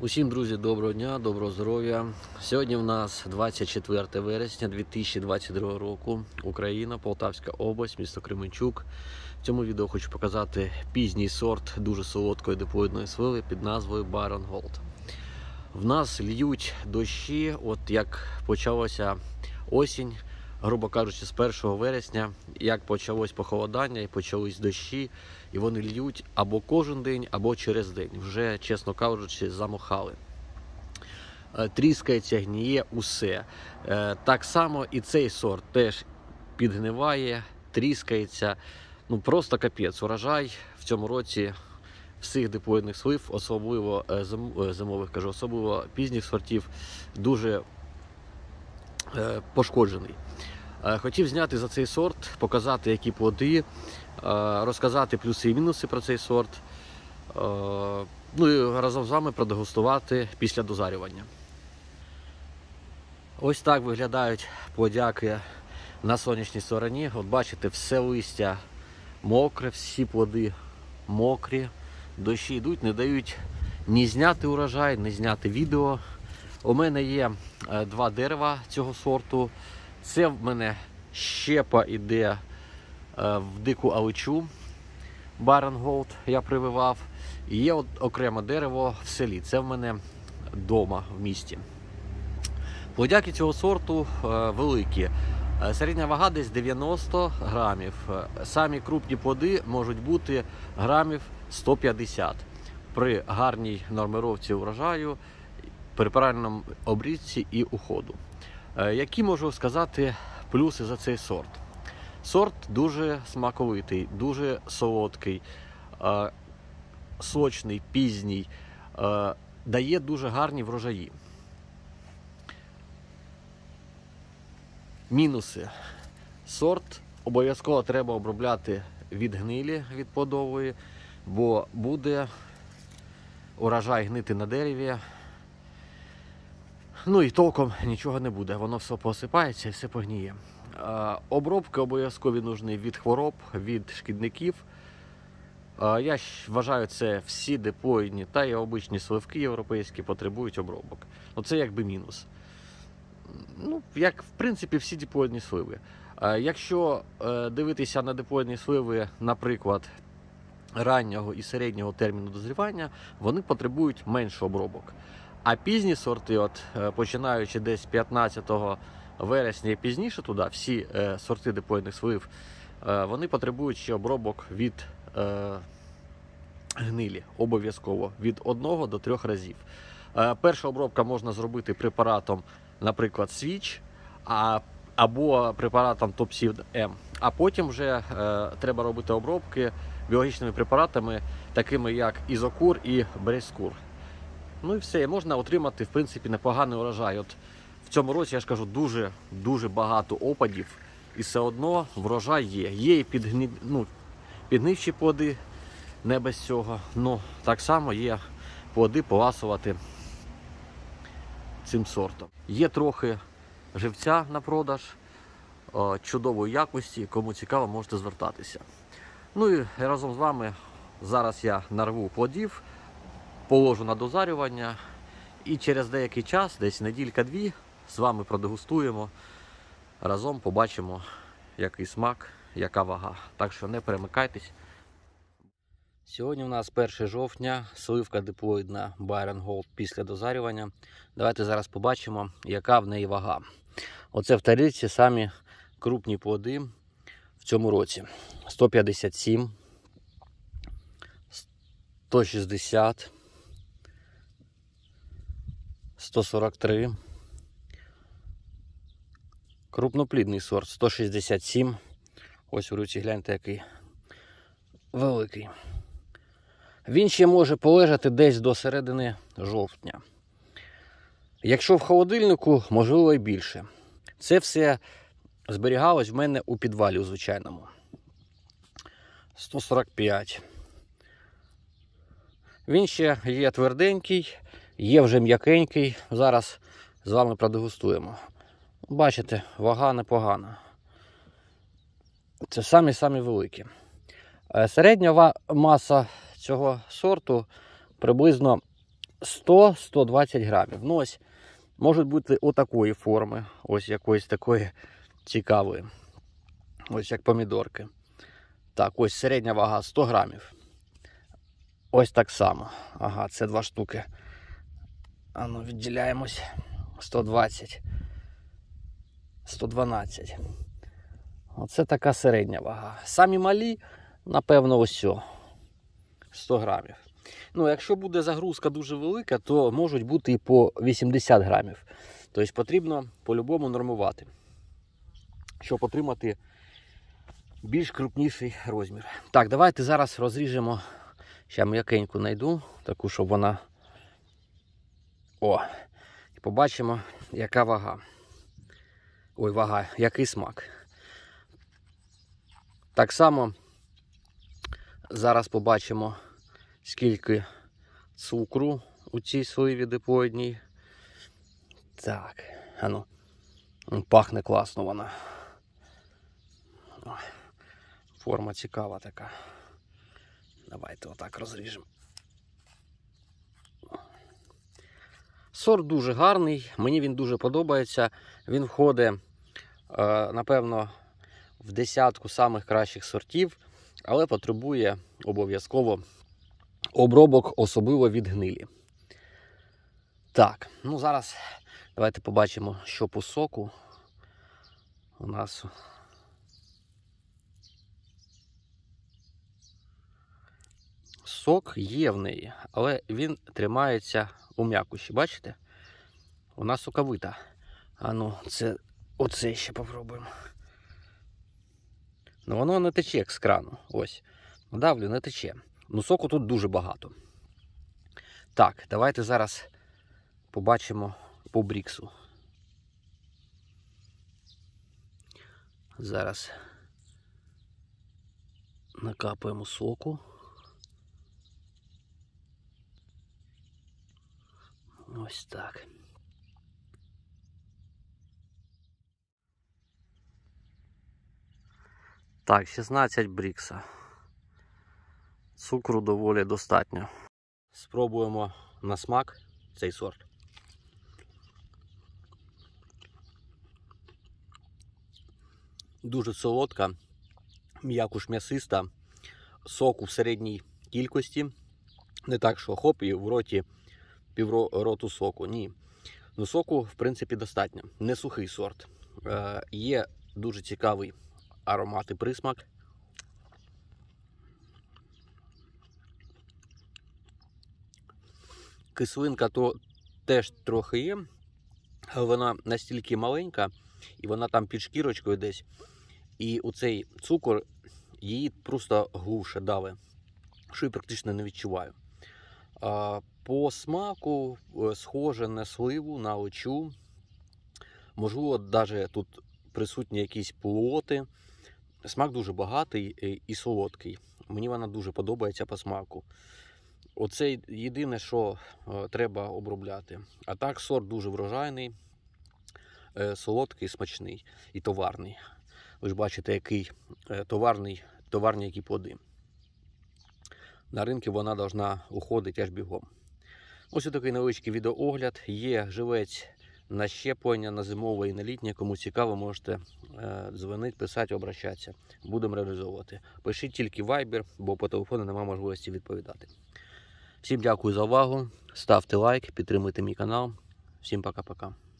Усім, друзі, доброго дня, доброго здоров'я. Сьогодні в нас 24 вересня 2022 року. Україна, Полтавська область, місто Кременчук. В цьому відео хочу показати пізній сорт дуже солодкої диплоїдної сливи під назвою Baron Gold. В нас льють дощі, от як почалася осінь, грубо кажучи, з 1 вересня, як почалось похолодання і почались дощі, і вони льють або кожен день, або через день. Вже, чесно кажучи, замохали. Тріскається, гніє усе. Так само і цей сорт теж підгниває, тріскається. Ну просто капець. Урожай в цьому році всіх диплоїдних слив, особливо зимових, особливо пізніх сортів, дуже пошкоджений. Хотів зняти за цей сорт, показати, які плоди, розказати плюси і мінуси про цей сорт, ну і разом з вами продегустувати після дозарювання. Ось так виглядають плодяки на сонячній стороні. От бачите, все листя мокре, всі плоди мокрі, дощі йдуть, не дають ні зняти урожай, ні зняти відео. У мене є два дерева цього сорту. Це в мене щепа йде в дику аличу, Baron Gold я прививав. І є окреме дерево в селі, це в мене вдома в місті. Плодяки цього сорту великі. Середня вага десь 90 грамів. Самі крупні плоди можуть бути грамів 150 при гарній нормировці урожаю, при правильному обрізці і уходу. Які можу сказати плюси за цей сорт? Сорт дуже смаковитий, дуже солодкий, сочний, пізній, дає дуже гарні врожаї. Мінуси. Сорт обов'язково треба обробляти від гнилі, від плодової, бо буде урожай гнити на дереві. Ну і толком нічого не буде, воно все посипається і все погніє. Обробки обов'язкові нужні від хвороб, від шкідників. Я вважаю, це всі диплоїдні та й обичні сливки європейські потребують обробок. Оце якби мінус. Ну, як в принципі всі диплоїдні сливи. Якщо дивитися на диплоїдні сливи, наприклад, раннього і середнього терміну дозрівання, вони потребують менше обробок. А пізні сорти, от починаючи десь 15 вересня і пізніше туди, всі сорти диплоїдних слив, вони потребують ще обробок від гнилі, обов'язково, від 1 до 3 разів. Перша обробка можна зробити препаратом, наприклад, Switch, або препаратом Topseed M. А потім вже треба робити обробки біологічними препаратами, такими як Ізокур і Брейскур. Ну і все, можна отримати, в принципі, непоганий урожай. От в цьому році, я ж кажу, дуже багато опадів, і все одно врожай є. Є і підгнивші плоди, не без цього. Ну, так само є плоди поласувати цим сортом. Є трохи живця на продаж, чудової якості, кому цікаво, можете звертатися. Ну і разом з вами зараз я нарву плодів, положу на дозарювання і через деякий час, десь неділька-дві, з вами продегустуємо, разом побачимо, який смак, яка вага. Так що не перемикайтесь. Сьогодні у нас 1 жовтня, сливка диплоїдна Baron Gold після дозарювання. Давайте зараз побачимо, яка в неї вага. Оце в тарілці самі крупні плоди в цьому році. 157, 160, 143, крупноплідний сорт 167, ось в руці гляньте, який великий. Він ще може полежати десь до середини жовтня. Якщо в холодильнику, можливо і більше. Це все зберігалось в мене у підвалі у звичайному. 145. Він ще є тверденький, є вже м'якенький. Зараз з вами продегустуємо. Бачите, вага непогана. Це самі великі. Середня маса цього сорту приблизно 100-120 грамів. Ну ось, можуть бути отакої форми, ось якоїсь такої цікавої. Ось як помідорки. Так, ось середня вага 100 грамів. Ось так само. Ага, це 2 штуки. А ну, відділяємось. 120. 112. Оце така середня вага. Самі малі, напевно, ось 100 грамів. Ну, якщо буде загрузка дуже велика, то можуть бути і по 80 грамів. Тобто потрібно по-любому нормувати, щоб отримати більш крупніший розмір. Так, давайте зараз розріжемо. Ще м'якеньку знайду, таку, щоб вона... О! І побачимо, яка вага. Ой, вага, який смак. Так само зараз побачимо, скільки цукру у цій сливі дипоїдній. Так, ану, пахне класно вона. Ой, форма цікава така. Давайте отак розріжемо. Сорт дуже гарний, мені він дуже подобається. Він входить, напевно, в десятку самих кращих сортів, але потребує обов'язково обробок, особливо від гнилі. Так, ну зараз давайте побачимо, що по соку у нас. Сок є в неї, але він тримається у м'якуші, бачите? Вона соковита. А ну, оце ще попробуємо. Ну, воно не тече, як з крану. Ось. Давлю, не тече. Ну, соку тут дуже багато. Так, давайте зараз побачимо по бріксу. Зараз накапаємо соку. Ось так. Так, 16 брікса. Цукру доволі достатньо. Спробуємо на смак цей сорт. Дуже солодка, м'якуш м'ясиста, соку в середній кількості. Не так, що хоп, і в роті півроту соку. Ні. Ну, соку, в принципі, достатньо. Не сухий сорт. Є дуже цікавий аромат і присмак. Кислинка то теж трохи є, але вона настільки маленька, і вона там під шкірочкою десь. І оцей цукор її просто глуше давить, що я практично не відчуваю. По смаку схоже на сливу, на очу. Можливо, навіть тут присутні якісь плоти. Смак дуже багатий і солодкий. Мені вона дуже подобається по смаку. Оце єдине, що треба обробляти. А так, сорт дуже врожайний, солодкий, смачний і товарний. Ви ж бачите, який товарні які плоди. На ринку вона повинна уходити аж бігом. Ось такий невеличкий відеоогляд. Є живець на щеплення, на зимове і на літнє. Кому цікаво, можете дзвонити, писати, обращатися. Будемо реалізовувати. Пишіть тільки Viber, бо по телефону немає можливості відповідати. Всім дякую за увагу. Ставте лайк, підтримуйте мій канал. Всім пока-пока.